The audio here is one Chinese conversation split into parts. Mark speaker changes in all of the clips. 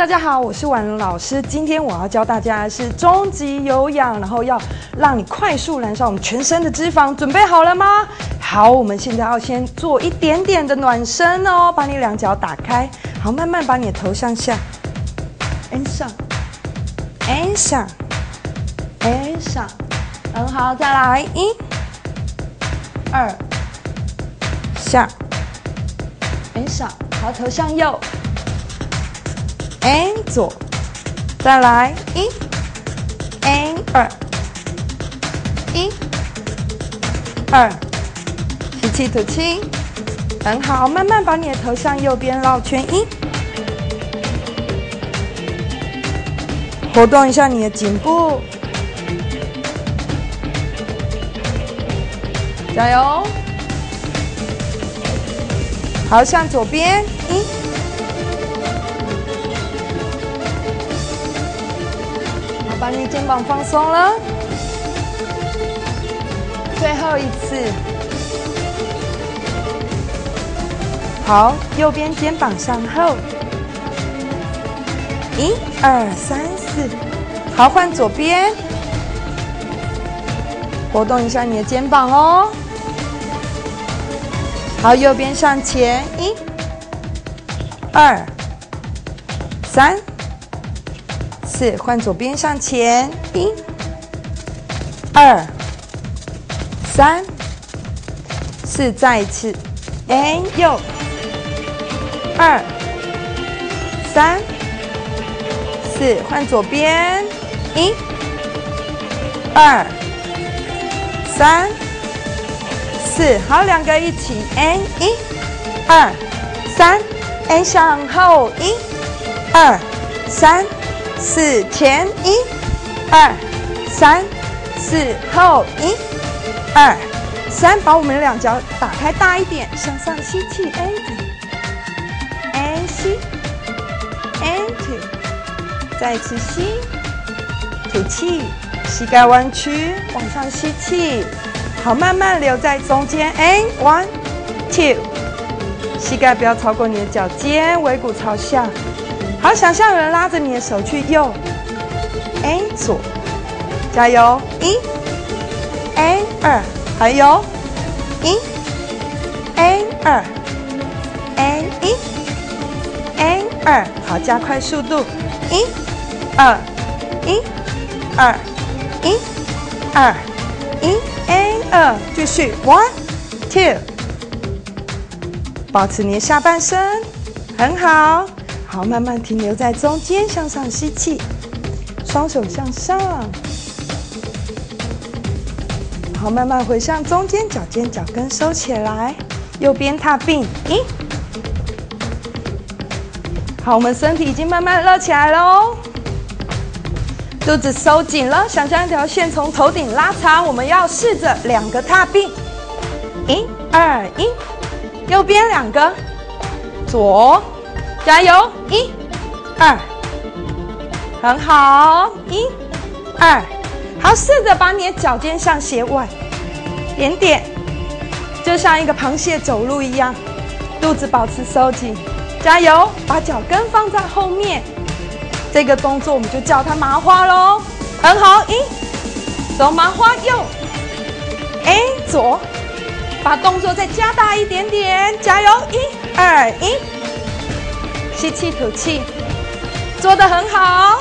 Speaker 1: 大家好，我是婉容老师。今天我要教大家的是终极有氧，然后要让你快速燃烧我们全身的脂肪。准备好了吗？好，我们现在要先做一点点的暖身哦，把你两脚打开，好，慢慢把你的头向下，上，上，上，很好，再来1、2，下，上，好，头向右。左，再来1、2，1、2，吸气吐气，很好，慢慢把你的头向右边绕圈1，活动一下你的颈部，加油，好，向左边1。把你肩膀放松了，最后一次，好，右边肩膀向后，1、2、3、4，好，换左边，活动一下你的肩膀哦，好，右边向前，1、2、3。4，换左边向前，1、2、3、4，再一次右，2、3、4，换左边，1、2、3、4，好，两个一起，1、2、3，向后，1、2、3。4，前1、2、3、4，后1、2、3，把我们两脚打开大一点，向上吸气吸吐，再一次吸，吐气，膝盖弯曲，往上吸气，好，慢慢留在中间，1、2，膝盖不要超过你的脚尖，尾骨朝下。好，想象有人拉着你的手去右，左，加油，1、2，还有1、2，1、2，好，加快速度，1、2、1、2、1、2、1、2，继续，1、2，保持你的下半身，很好。好，慢慢停留在中间，向上吸气，双手向上。好，慢慢回向中间，脚尖脚跟收起来，右边踏并，1。好，我们身体已经慢慢热起来喽，肚子收紧了，想象一条线从头顶拉长，我们要试着2个踏并，1、2、1，右边2个，左。加油，1、2，很好，1、2，好，试着把你的脚尖向斜外，点点，就像一个螃蟹走路一样，肚子保持收紧，加油，把脚跟放在后面，这个动作我们就叫它麻花咯，很好，1，走麻花右左，把动作再加大一点点，加油，1、2、1。吸气吐气，做得很好。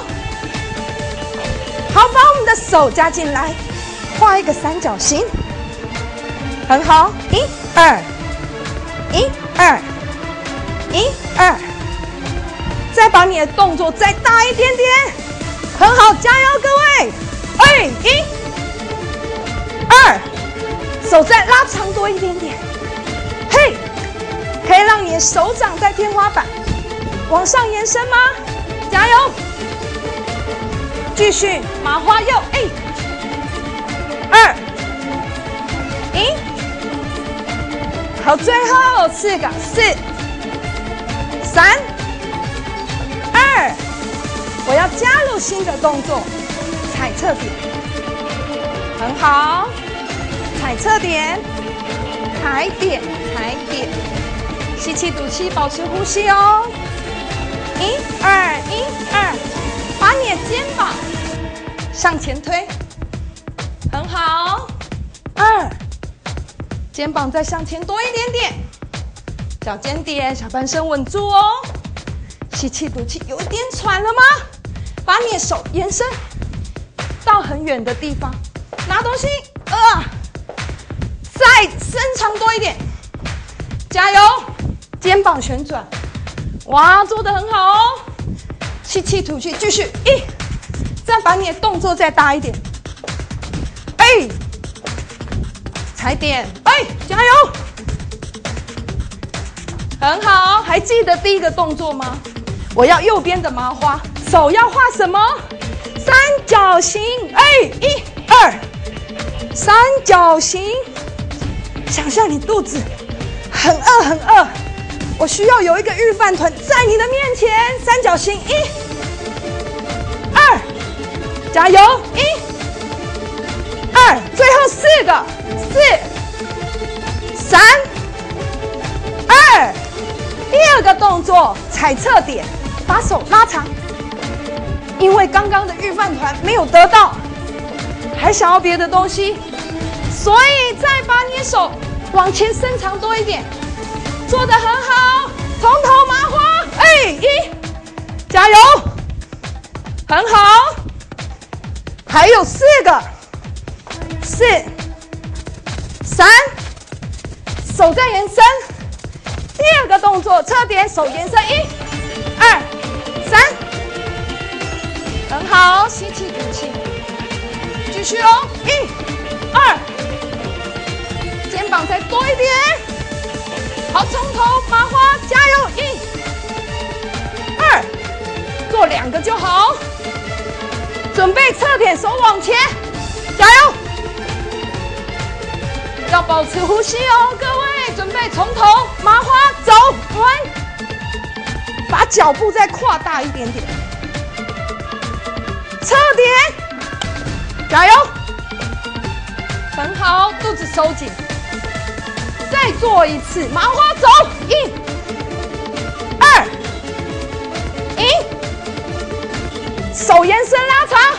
Speaker 1: 好，把我们的手加进来，画一个三角形，很好。1、2，1、2，1、2，再把你的动作再大一点点，很好，加油，各位。1、2，手再拉长多一点点，嘿，可以让你的手掌在天花板。往上延伸吗？加油！继续麻花右，2、1，好，最后4个，4、3、2，我要加入新的动作，踩侧点，很好，踩侧点，踩点，吸气吐气，保持呼吸哦。 1、2、1、2，把你的肩膀向前推，很好。2，肩膀再向前多一点点，脚尖点，下半身稳住哦。吸气吐气，有一点喘了吗？把你的手延伸到很远的地方，拿东西，再伸长多一点，加油！肩膀旋转，哇，做得很好哦。吸气吐气，继续1，再把你的动作再大一点，踩点，加油！很好，还记得第一个动作吗？我要右边的麻花，手要画什么？三角形。1、2，三角形。想象你肚子很饿很饿，我需要有一个预饭团在你的面前，三角形。1、2，加油！1、2，最后4个，4、3、2。第二个动作，踩侧点，把手拉长，因为刚刚的预饭团没有得到，还想要别的东西，所以再把你的手往前伸长多一点，做得很好，从头麻花。1，加油，很好，还有4个，4、3，手再延伸。第二个动作，侧点，手延伸，1、2、3，很好，吸气吐气，继续哦，1、2，肩膀再多一点，好，从头麻花，加油，1、2，做2个就好，准备侧点，手往前，加油，要保持呼吸哦，各位，准备从头麻花走，1，把脚步再扩大一点点，侧点，加油，很好，肚子收紧，再做一次麻花走，1、2、1，手延伸拉长，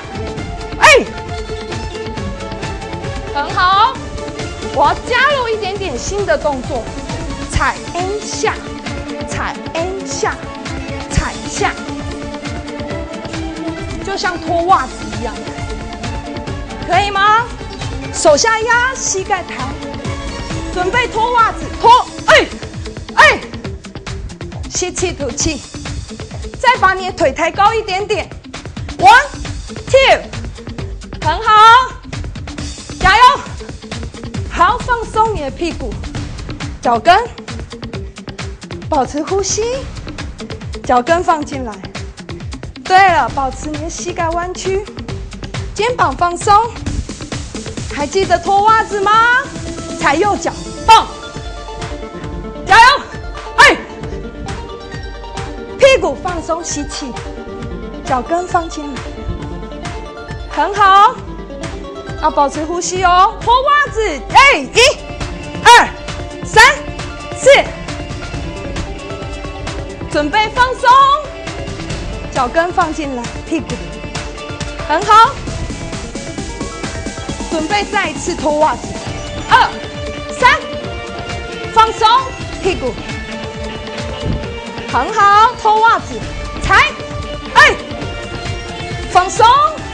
Speaker 1: 很好。我要加入一点点新的动作，踩 N 下，踩 N 下，踩下，就像脱袜子一样，可以吗？手下压，膝盖抬，准备脱袜子，脱，吸气吐气，再把你的腿抬高一点点，1、2，很好，加油！好，放松你的屁股，脚跟，保持呼吸，脚跟放进来。对了，保持你的膝盖弯曲，肩膀放松。还记得脱袜子吗？踩右脚，蹦，加油！屁股放松，吸气，脚跟放进来，很好。要保持呼吸哦，脱袜子，1、2、3、4，准备放松，脚跟放进来，屁股，很好，准备再一次脱袜子，2、3，放松，屁股，很好，脱袜子，踩，放松。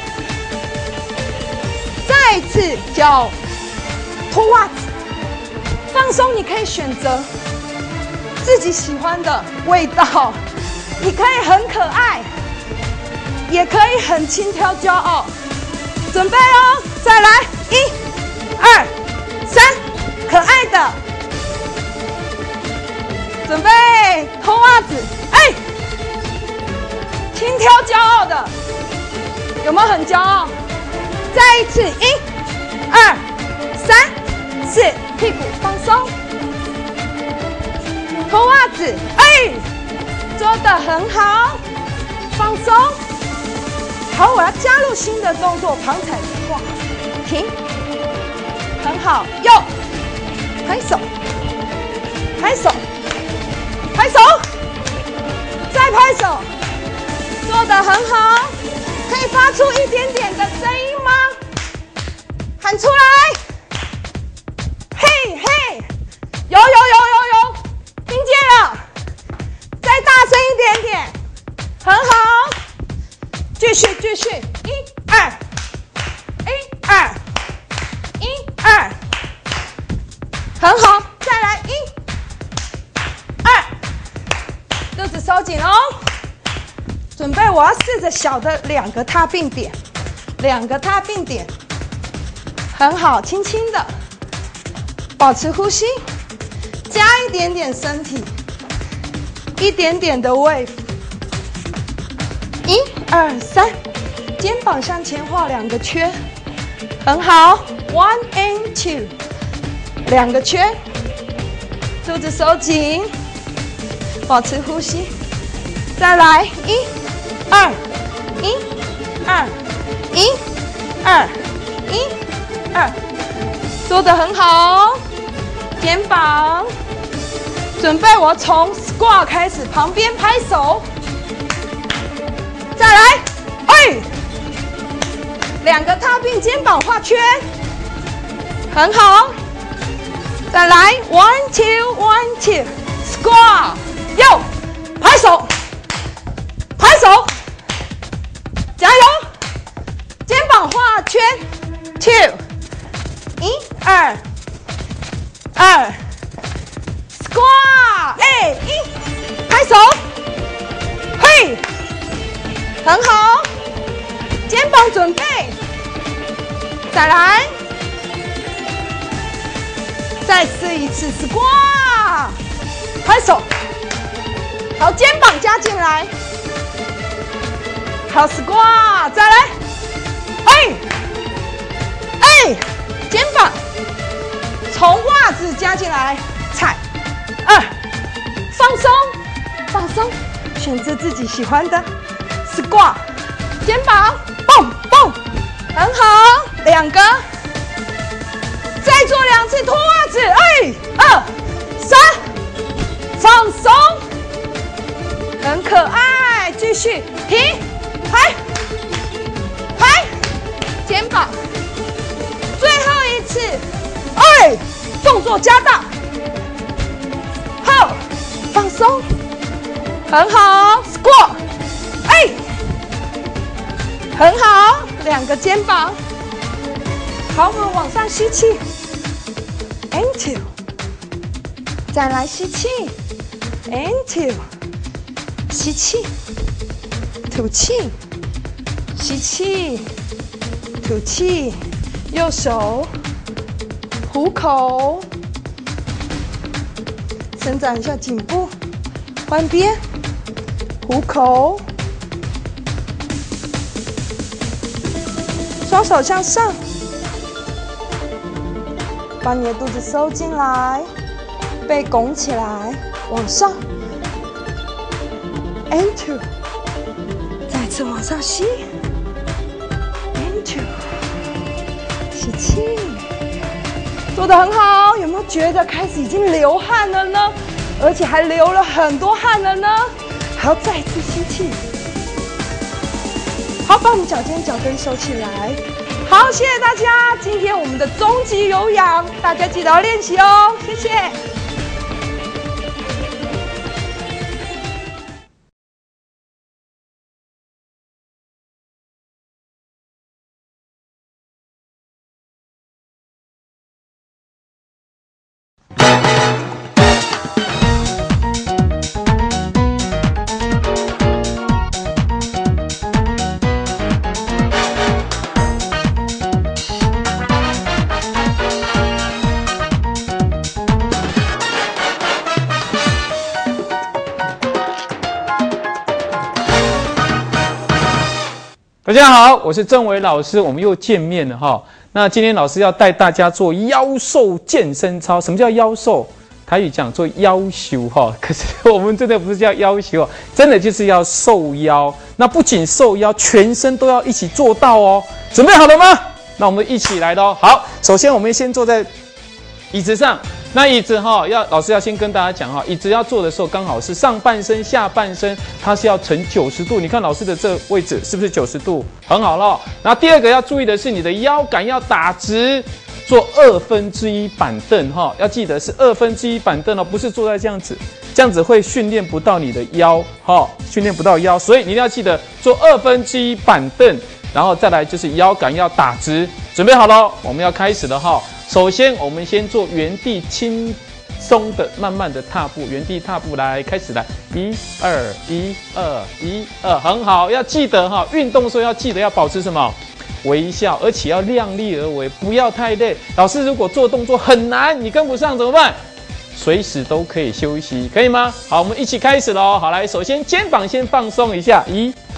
Speaker 1: 再一次脚脱袜子，放松。你可以选择自己喜欢的味道，你可以很可爱，也可以很轻佻骄傲。准备哦，再来，1、2、3，可爱的，准备脱袜子，轻佻骄傲的，有没有很骄傲？再一次，1、2、3、4，屁股放松，脱袜子，做得很好，放松。好，我要加入新的动作，旁踩直挂，停，很好，右，拍手，拍手，拍手，再拍手。 做得很好，可以发出一点点的声音吗？喊出来！嘿嘿，有，听见了，再大声一点点，很好，继续，一二，很好，再来1、2，肚子收紧哦。准备，我要试着小的2个踏并点，2个踏并点，很好，轻轻的，保持呼吸，加一点点身体，一点点的 wave。1、2、3，肩膀向前画2个圈，很好。1 and 2，2个圈，肚子收紧，保持呼吸，再来1、2，做得很好。肩膀，准备，我从 squat 开始，旁边拍手，再来，2个踏并，肩膀画圈，很好。再来 1 2 squat， 右，拍手，加油，肩膀画圈，2 1 2 squat， 拍手，嘿，很好，肩膀准备，再来，再试一次 squat， 拍手，好，肩膀加进来，好 squat， 再来，肩膀从袜子加进来，踩，2，放松，选择自己喜欢的 squat， 肩膀蹦，很好，2个，再做2次脱袜子，2、3，放松，很可爱，继续停，拍，肩膀，最后一次，动作加大，后，放松，很好 ，squat， 很好，2个肩膀，好，我们往上吸气 ，and 2， 再来吸气 ，and 2， 吸气，吐气，吸气，吐气，右手虎口，伸展一下颈部，换边，虎口，双手向上，把你的肚子收进来，背拱起来，往上 ，and 2， 再次往上吸 ，and 2， 吸气。做得很好，有没有觉得开始已经流汗了呢？而且还流了很多汗了呢？还要再次吸气。好，把我们脚尖脚跟收起来。好，谢谢大家。今天我们的终极有氧，大家记得要练习哦。谢谢。
Speaker 2: 大家好，我是郑伟老师，我们又见面了哈。那今天老师要带大家做腰瘦健身操。什么叫腰瘦？台语讲做腰修哈。可是我们真的不是叫腰修，真的就是要瘦腰。那不仅瘦腰，全身都要一起做到哦。准备好了吗？那我们一起来咯。好，首先我们先坐在椅子上。 那椅子哈，老师要先跟大家讲哈，椅子要坐的时候刚好是上半身、下半身，它是要呈90度。你看老师的这位置是不是90度？很好了。然后第二个要注意的是，你的腰杆要打直，做1/2板凳哈，要记得是1/2板凳哦，不是坐在这样子，这样子会训练不到你的腰哈，训练不到腰，所以你一定要记得做1/2板凳，然后再来就是腰杆要打直。准备好了，我们要开始了哈。首先，我们先做原地轻松的、慢慢的踏步，原地踏步来，开始来，1、2、1、2、1、2，很好，要记得哈，运动的时候要记得要保持什么？微笑，而且要量力而为，不要太累。老师如果做动作很难，你跟不上怎么办？随时都可以休息，可以吗？好，我们一起开始喽。好，来，首先肩膀先放松一下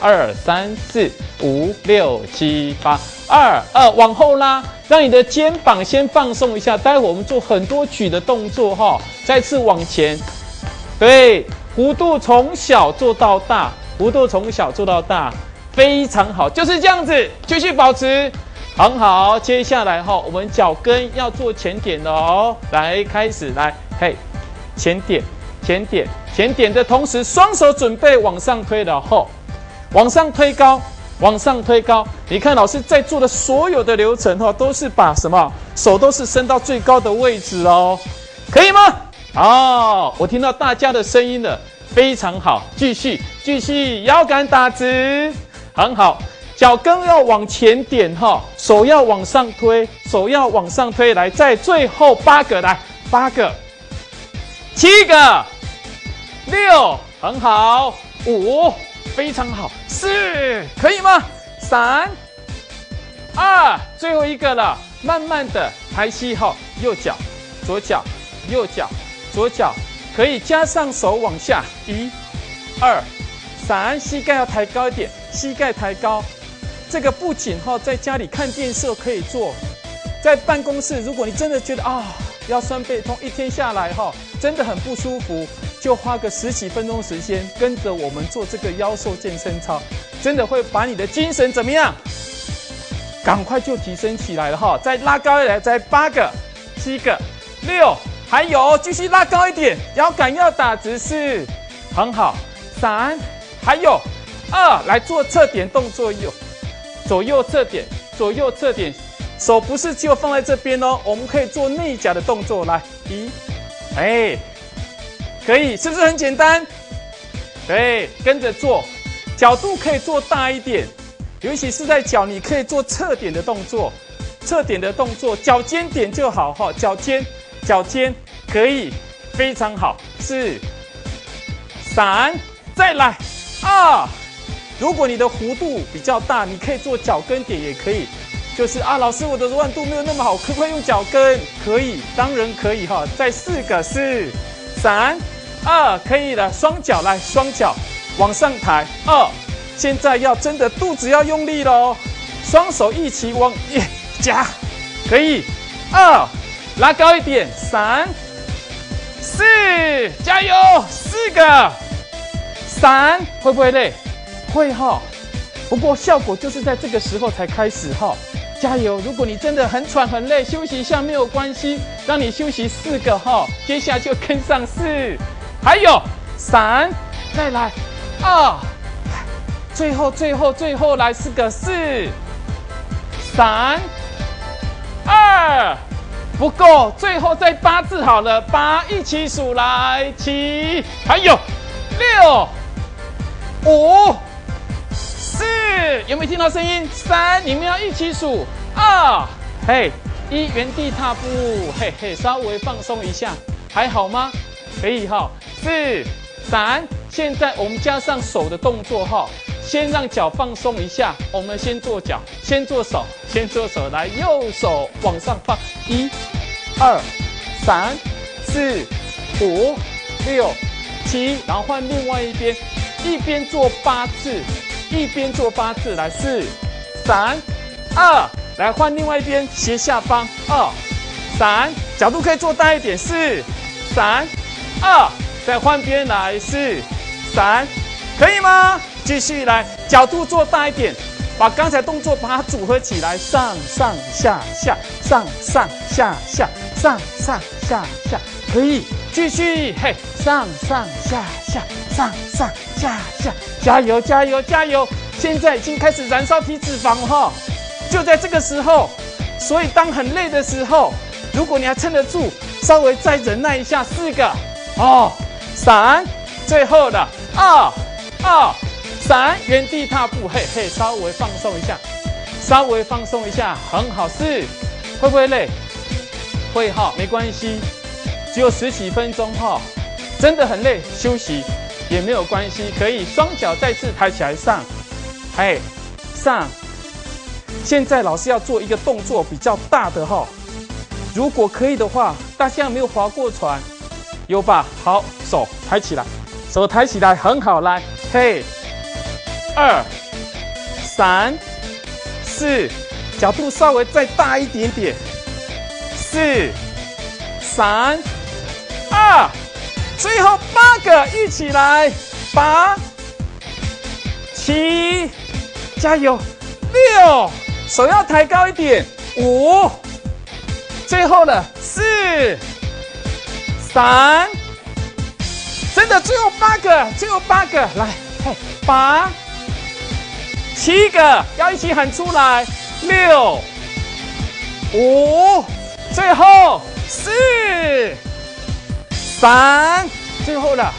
Speaker 2: ，1、2、3、4、5、6、7、8。2，往后拉，让你的肩膀先放松一下。待会我们做很多举的动作哈，再次往前，对，弧度从小做到大，弧度从小做到大，非常好，就是这样子，继续保持，很好。接下来哈，我们脚跟要做前点的哦，来开始来，嘿，前点，前点，前点的同时，双手准备往上推了后，往上推高。往上推高，你看老师在做的所有的流程哈，都是把什么手都是伸到最高的位置哦，可以吗？哦，我听到大家的声音了，非常好，继续，腰杆打直，很好，脚跟要往前点哈，手要往上推，来，在最后8个来，8个，7个，6，很好，5。非常好，4，可以吗？3、2，最后一个了，慢慢的抬膝后，右脚、左脚、右脚、左脚，可以加上手往下，1、2、3，膝盖要抬高一点，膝盖抬高。这个不仅在家里看电视可以做，在办公室，如果你真的觉得腰酸背痛，一天下来真的很不舒服，就花个10几分钟时间，跟着我们做这个腰瘦健身操，真的会把你的精神怎么样？赶快就提升起来了哈！再拉高一点，再8个、7个、6，还有继续拉高一点，腰杆要打直，4，很好，3，还有2，来做侧点动作，左右侧点，左右侧点。手不是就放在这边哦，我们可以做内夹的动作，来，1，可以，是不是很简单？对，跟着做，角度可以做大一点，尤其是在脚，你可以做侧点的动作，脚尖点就好哈，脚尖可以，非常好，4、3，再来，2，如果你的弧度比较大，你可以做脚跟点也可以。就是老师，我的柔软度没有那么好，可不可以用脚跟？可以，当然可以哈。再4个，4、3、2，可以了。双脚来，双脚往上抬，2。现在要真的肚子要用力喽，双手一起往夹，可以。2，拉高一点，3、4，加油，4个，3，会不会累？会哈。不过效果就是在这个时候才开始哈。加油！如果你真的很喘很累，休息一下没有关系，让你休息4个哈，接下来就跟上4，还有3，再来2，最后来4个，4、3、2，不够，最后再8字好了，8一起数来，7，还有6、5。4，有没有听到声音？3，你们要一起数。2，嘿，1，原地踏步，嘿嘿，稍微放松一下，还好吗？可以哈。4、3，现在我们加上手的动作哈，先让脚放松一下，我们先做脚，先做手，来，右手往上放，1、2、3、4、5、6、7，然后换另外一边，一边做8次。来，4、3、2，来换另外一边斜下方，2、3，角度可以做大一点，4、3、2，再换边来，4、3，可以吗？继续来，角度做大一点把刚才动作把它组合起来，上上下下，上上下下，上上下下，可以继续，嘿，上上下下，上上下下，加油加油加油！现在已经开始燃烧体脂肪哈，就在这个时候，所以当很累的时候，如果你还撑得住，稍微再忍耐一下，4个哦，3，最后的2、3，原地踏步，嘿嘿，稍微放松一下，稍微放松一下，很好，4，会不会累？会哈，没关系，只有10几分钟哈，真的很累，休息也没有关系，可以双脚再次抬起来上，嘿，上。现在老师要做一个动作比较大的哈，如果可以的话，大家有没有划过船？有吧？好，手抬起来，手抬起来，很好，来，嘿，2、3、4，角度稍微再大一点点，4、3、2，最后8个，一起来，8、7，加油，6，手要抬高一点，5，最后了，4、3，真的最后8个，最后8个，来，嘿，8、7个，要一起喊出来，6、5，最后4、3，最后了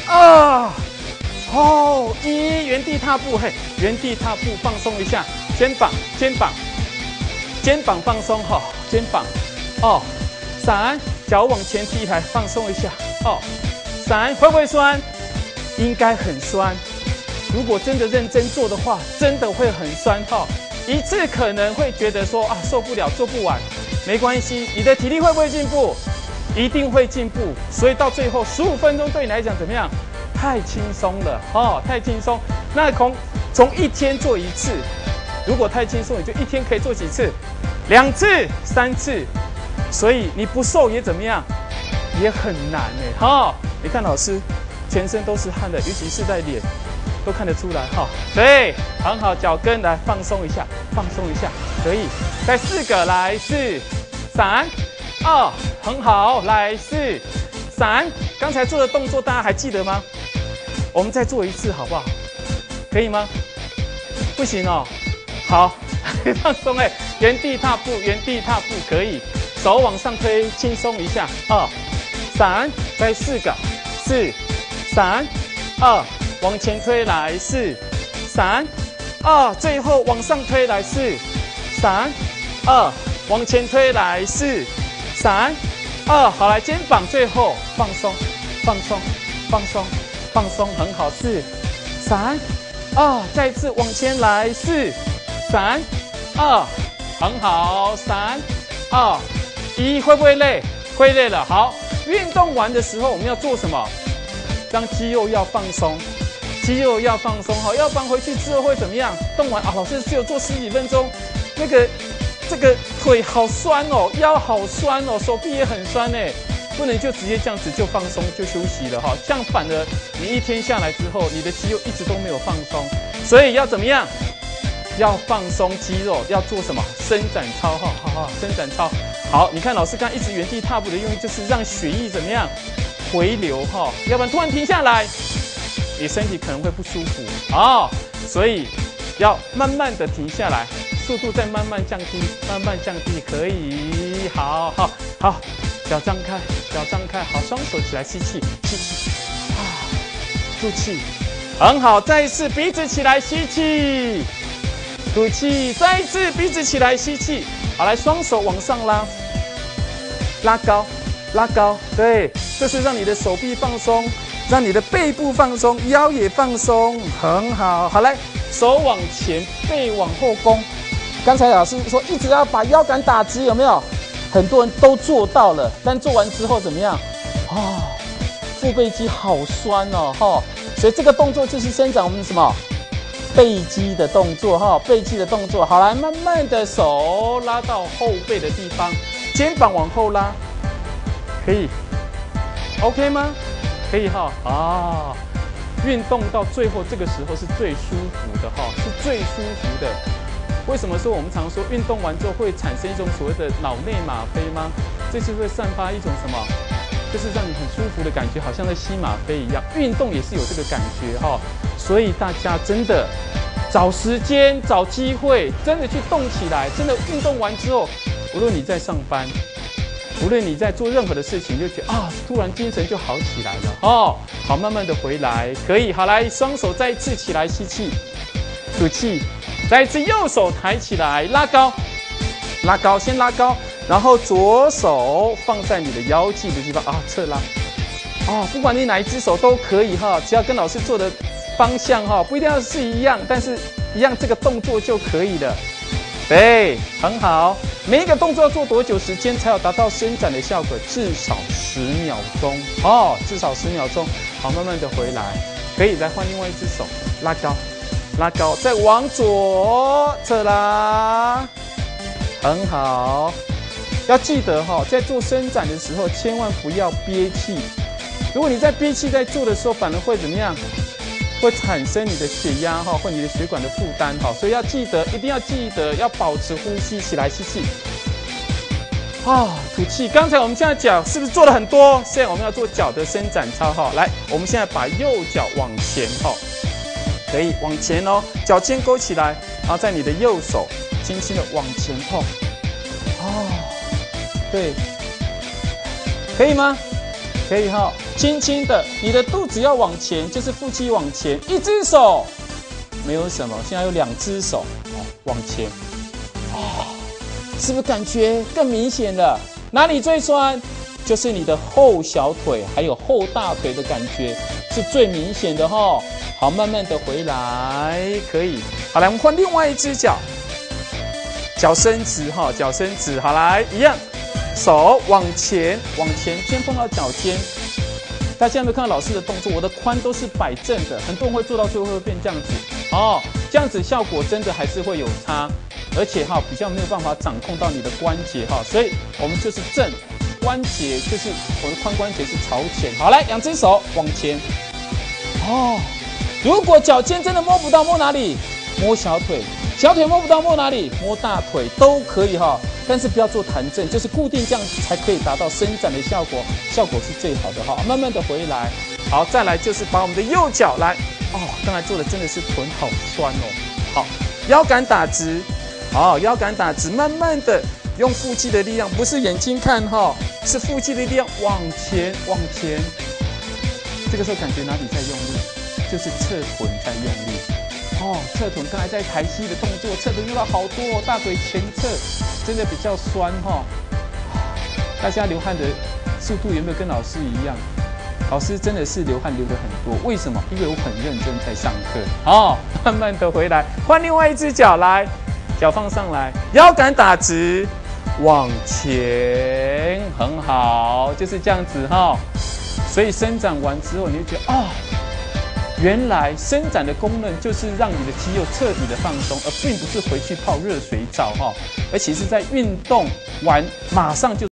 Speaker 2: 2、1，原地踏步，嘿，原地踏步，放松一下，肩膀，肩膀，肩膀放松哈，肩膀，3，脚往前踢一抬，放松一下，3，会不会酸？应该很酸。如果真的认真做的话，真的会很酸哈。一次可能会觉得说啊受不了，做不完，没关系，你的体力会不会进步？一定会进步。所以到最后15分钟对你来讲怎么样？太轻松了太轻松。那从1天做1次，如果太轻松，你就1天可以做几次？2次、3次。所以你不瘦也怎么样？也很难你看老师全身都是汗的，尤其是在脸都看得出来对，很好，脚跟来放松一下，放松一下，可以。再4个，来4、3、2，很好，来4、3。刚才做的动作大家还记得吗？我们再做1次好不好？可以吗？不行哦。好，放松原地踏步，原地踏步可以，手往上推，轻松一下，2、3，再4个，4、3、2，往前推来4、3、2，最后往上推来4、3、2，往前推来4、3、2，好，来肩膀，最后放松，放松，放松，放松，很好，4、3、2，再次往前来4、3、2，很好，3、2、1，会不会累？会累了。好，运动完的时候我们要做什么？让肌肉要放松，肌肉要放松要不然回去之后会怎么样？动完老师只有做10几分钟，这个腿好酸腰好酸手臂也很酸不能就直接这样子就放松就休息了这样反而你1天下来之后，你的肌肉一直都没有放松，所以要怎么样？要放松肌肉，要做什么？伸展操伸展操。好，你看老师刚一直原地踏步的用意，就是让血液怎么样回流要不然突然停下来，你身体可能会不舒服所以要慢慢的停下来，速度再慢慢降低，慢慢降低，可以，好，脚张开，脚张开，好，双手起来，吸气，吸气，吐气，很好，再一次鼻子起来吸气。吐气，再一次鼻子起来吸气，好，来双手往上拉，拉高，拉高，对，这是让你的手臂放松，让你的背部放松，腰也放松，很好，好，来手往前，背往后弓。刚才老师说一直要把腰杆打直，有没有？很多人都做到了，但做完之后怎么样？腹背肌好酸所以这个动作就是伸展我们什么？背肌的动作背肌的动作，好，来慢慢的手拉到后背的地方，肩膀往后拉，可以 ，OK 吗？可以运动到最后这个时候是最舒服的哈，是最舒服的。为什么说我们常说运动完之后会产生一种所谓的脑内吗啡吗？这是会散发一种什么？就是让你很舒服的感觉，好像在吸吗啡一样。运动也是有这个感觉哈，所以大家真的找时间、找机会，真的去动起来。真的运动完之后，无论你在上班，无论你在做任何的事情，就觉得啊，突然精神就好起来了哦。好，慢慢的回来，可以。好，来，双手再一次起来，吸气，吐气。再一次，右手抬起来，拉高，拉高，先拉高，然后左手放在你的腰际的地方啊，侧拉。哦，不管你哪一只手都可以哈，只要跟老师做的方向哈，不一定要是一样，但是一样这个动作就可以了。对，很好。每一个动作要做多久时间才有达到伸展的效果？至少10秒钟哦，至少10秒钟。好，慢慢的回来，可以来换另外一只手，拉高。拉高，再往左侧拉，很好。要记得哈，在做伸展的时候，千万不要憋气。如果你在憋气在做的时候，反而会怎么样？会产生你的血压哈，或你的血管的负担哈。所以要记得，一定要记得要保持呼吸，起来吸气，吐气。刚才我们现在脚是不是做了很多？现在我们要做脚的伸展操哈。来，我们现在把右脚往前哈。可以往前哦，脚尖勾起来，然后在你的右手轻轻的往前碰，对，可以吗？可以哈，轻轻的，你的肚子要往前，就是腹肌往前，一只手没有什么，现在有2只手，往前，是不是感觉更明显了？哪里最酸？就是你的后小腿还有后大腿的感觉是最明显的哈。好，慢慢的回来，可以。好，来我们换另外一只脚，脚伸直哈，脚伸直。好，来一样，手往前，往前，先碰到脚尖。大家有没有看到老师的动作？我的髋都是摆正的，很多人会做到最后会变这样子哦，这样子效果真的还是会有差，而且哈比较没有办法掌控到你的关节哈，所以我们就是正。关节就是我的髋关节是朝前，好，来2只手往前，如果脚尖真的摸不到，摸哪里？摸小腿，小腿摸不到，摸哪里？摸大腿都可以哈，但是不要做弹正，就是固定这样子才可以达到伸展的效果，效果是最好的哈。慢慢的回来，好，再来就是把我们的右脚来，刚才做的真的是臀好酸哦，好，腰杆打直，好，腰杆打直，慢慢的。用腹肌的力量，不是眼睛看哈，是腹肌的力量往前往前。这个时候感觉哪里在用力？就是侧臀在用力。侧臀刚才在抬膝的动作，侧臀用到好多哦，大腿前侧真的比较酸哈。大家流汗的速度有没有跟老师一样？老师真的是流汗流得很多，为什么？因为我很认真在上课。慢慢的回来，换另外一只脚来，脚放上来，腰杆打直。往前，很好，就是这样子哈。所以伸展完之后，你就觉得原来伸展的功能就是让你的肌肉彻底的放松，而并不是回去泡热水澡哈。而且是在运动完马上就。